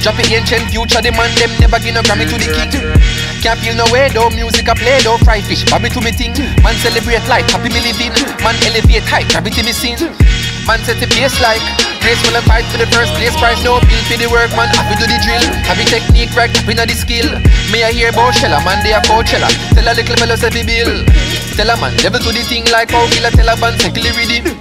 Drop it ancient future, the man them never give no Grammy to the king. Can't feel no way though, music I play though, fry fish, Bobby to me thing. Man celebrate life, happy me living. Man elevate height, gravity me sin. Man set the pace like graceful and fight for the first place prize. No bill for the work, man, happy do the drill. Happy technique, right, happy na the skill. Me I hear about Shella, man, they a Coachella. Tell a little fellow say bill. Tell a man, never do the thing like how killer tell a band, say kill the rhythm.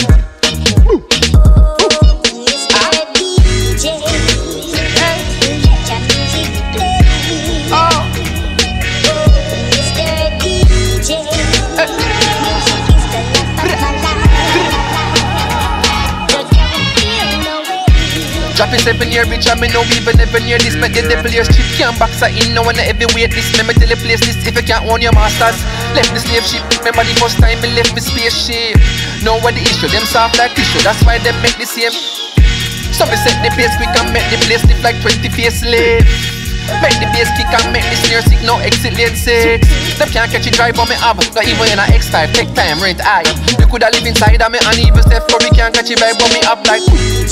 Drop it 7 year bitch, I me no even never near this. Make the players chip can't box her in, no one ever wait this. Remember tell the place this, if you can't own your masters. Left the slave ship, remember the first time me left me spaceship. Know what the issue, them soft like tissue, that's why them make the same. So me set the pace quick and make the place stiff like 20 face slave. Make the bass kick and make the snare sick, no exit lane 6. Them can't catch it drive on me up, not even in a X-Type, take time, rent high. You coulda live inside of me and even Steph Curry can't catch it vibe on me up like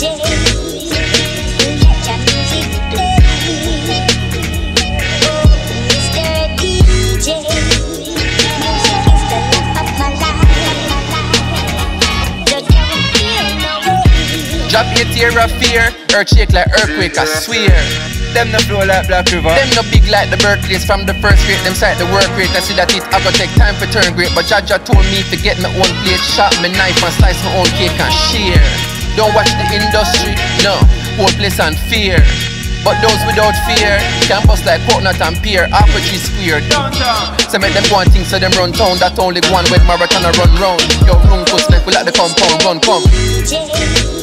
drop your tear of fear, earth shake like earthquake, I swear. Them no flow like Black River. Them no big like the Berkeleys from the first rate. Them side the work rate. I see that it I go take time for turn great. But Jaja told me to get my own plate, sharp my knife and slice my own cake and share. Don't watch the industry, no, whole place and fear. But those without fear can bust like coconut and pear, half a tree squared. So make them go and think so them run town. That only one with marathon a run round. Yo, run puss like we like the compound, run come.